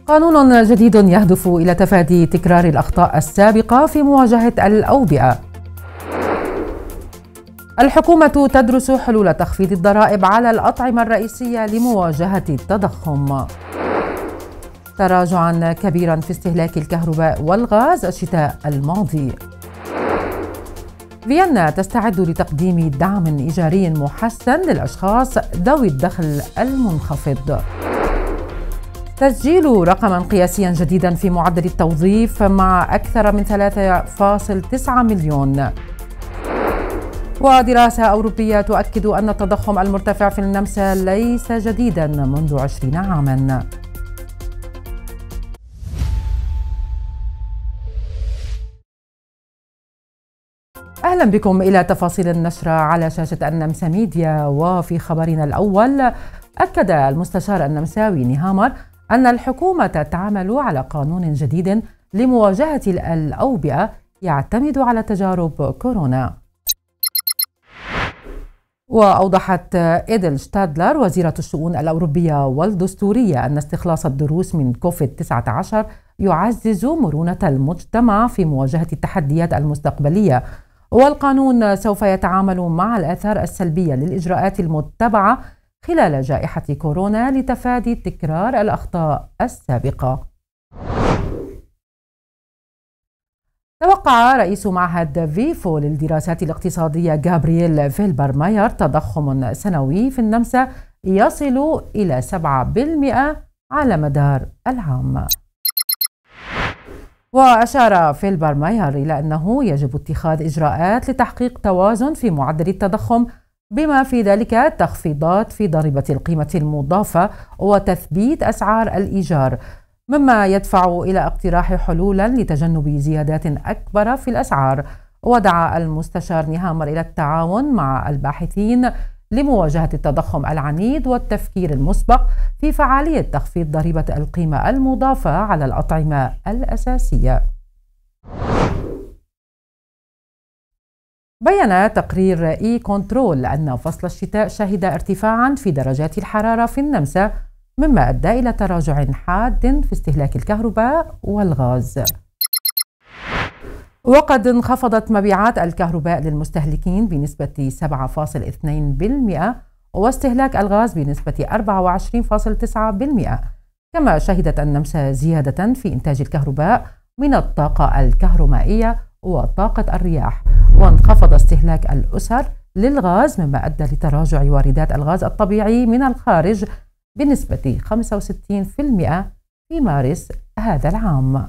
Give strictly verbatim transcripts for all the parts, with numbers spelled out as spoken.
قانون جديد يهدف إلى تفادي تكرار الأخطاء السابقة في مواجهة الأوبئة. الحكومة تدرس حلول تخفيض الضرائب على الأطعمة الرئيسية لمواجهة التضخم. تراجعا كبيرا في استهلاك الكهرباء والغاز الشتاء الماضي. فيينا تستعد لتقديم دعم إيجاري محسن للأشخاص ذوي الدخل المنخفض. تسجيل رقما قياسيا جديدا في معدل التوظيف مع أكثر من ثلاثة فاصلة تسعة مليون. ودراسة أوروبية تؤكد أن التضخم المرتفع في النمسا ليس جديدا منذ عشرين عاما. أهلا بكم إلى تفاصيل النشرة على شاشة النمسا ميديا. وفي خبرنا الأول، أكد المستشار النمساوي نيهامر أن الحكومة تعمل على قانون جديد لمواجهة الأوبئة يعتمد على تجارب كورونا. وأوضحت إيدل شتادلر وزيرة الشؤون الأوروبية والدستورية أن استخلاص الدروس من كوفيد تسعة عشر يعزز مرونة المجتمع في مواجهة التحديات المستقبلية، والقانون سوف يتعامل مع الآثار السلبية للإجراءات المتبعة خلال جائحة كورونا لتفادي تكرار الأخطاء السابقة. توقع رئيس معهد فيفو للدراسات الاقتصادية جابرييل فيلبر ماير تضخم سنوي في النمسا يصل إلى سبعة بالمئة على مدار العام. وأشار فيلبر ماير إلى أنه يجب اتخاذ إجراءات لتحقيق توازن في معدل التضخم، بما في ذلك تخفيضات في ضريبة القيمة المضافة وتثبيت أسعار الإيجار، مما يدفع إلى اقتراح حلولا لتجنب زيادات أكبر في الأسعار. ودعا المستشار نيهامر إلى التعاون مع الباحثين لمواجهة التضخم العنيد والتفكير المسبق في فعالية تخفيض ضريبة القيمة المضافة على الأطعمة الأساسية. بيّن تقرير إي كنترول أن فصل الشتاء شهد ارتفاعا في درجات الحرارة في النمسا، مما أدى إلى تراجع حاد في استهلاك الكهرباء والغاز. وقد انخفضت مبيعات الكهرباء للمستهلكين بنسبة سبعة فاصلة اثنين بالمئة واستهلاك الغاز بنسبة أربعة وعشرين فاصلة تسعة بالمئة، كما شهدت النمسا زيادة في إنتاج الكهرباء من الطاقة الكهرومائية وطاقة الرياح. وانخفض استهلاك الأسر للغاز، مما أدى لتراجع واردات الغاز الطبيعي من الخارج بنسبة خمسة وستين بالمئة في مارس هذا العام.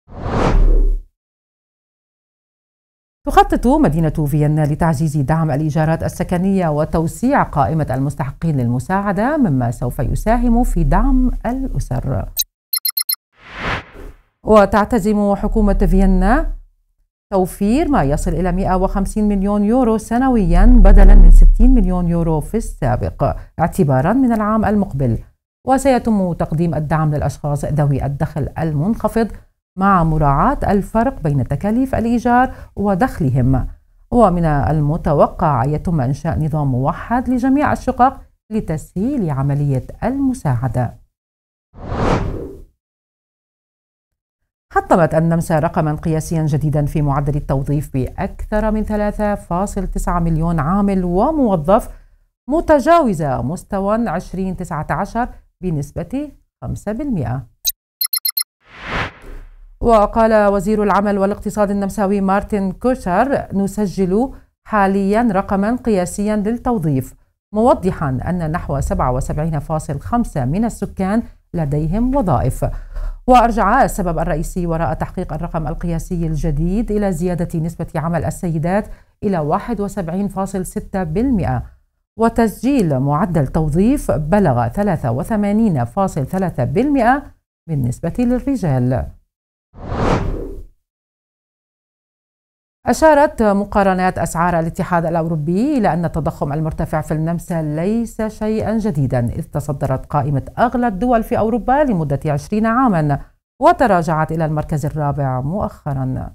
تخطط مدينة فيينا لتعزيز دعم الإيجارات السكنية وتوسيع قائمة المستحقين للمساعدة، مما سوف يساهم في دعم الأسر. وتعتزم حكومة فيينا توفير ما يصل إلى مئة وخمسين مليون يورو سنويا بدلا من ستين مليون يورو في السابق اعتبارا من العام المقبل. وسيتم تقديم الدعم للأشخاص ذوي الدخل المنخفض مع مراعاة الفرق بين تكاليف الإيجار ودخلهم. ومن المتوقع أن يتم إنشاء نظام موحد لجميع الشقق لتسهيل عملية المساعدة. حطمت النمسا رقما قياسيا جديدا في معدل التوظيف بأكثر من ثلاثة فاصلة تسعة مليون عامل وموظف، متجاوزة مستوى عشرين تسعة عشر بنسبة خمسة بالمئة. وقال وزير العمل والاقتصاد النمساوي مارتن كوشر: نسجل حاليا رقما قياسيا للتوظيف، موضحا أن نحو سبعة وسبعين فاصلة خمسة من السكان لديهم وظائف. وأرجع السبب الرئيسي وراء تحقيق الرقم القياسي الجديد إلى زيادة نسبة عمل السيدات إلى واحد وسبعين فاصلة ستة بالمئة، وتسجيل معدل توظيف بلغ ثلاثة وثمانين فاصلة ثلاثة بالمئة بالنسبة للرجال. أشارت مقارنات أسعار الاتحاد الأوروبي إلى أن التضخم المرتفع في النمسا ليس شيئا جديدا، إذ تصدرت قائمة أغلى الدول في أوروبا لمدة عشرين عاما وتراجعت إلى المركز الرابع مؤخرا.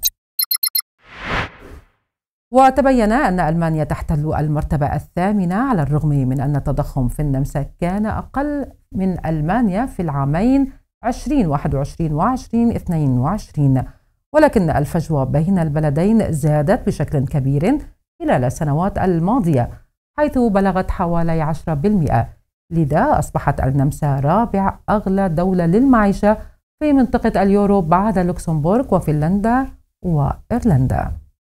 وتبين أن ألمانيا تحتل المرتبة الثامنة على الرغم من أن التضخم في النمسا كان أقل من ألمانيا في العامين عشرين واحد وعشرين وعشرين اثنين وعشرين، ولكن الفجوة بين البلدين زادت بشكل كبير خلال السنوات الماضية حيث بلغت حوالي عشرة بالمئة، لذا أصبحت النمسا رابع أغلى دولة للمعيشة في منطقة اليورو بعد لوكسمبورغ وفنلندا وإيرلندا.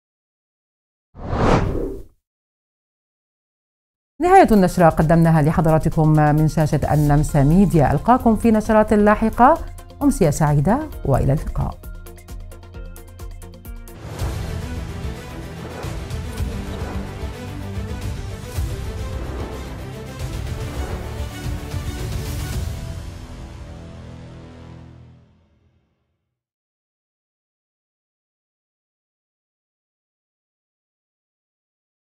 نهاية النشرة قدمناها لحضراتكم من شاشة النمسا ميديا. ألقاكم في نشرات لاحقة. أمسية سعيدة وإلى اللقاء.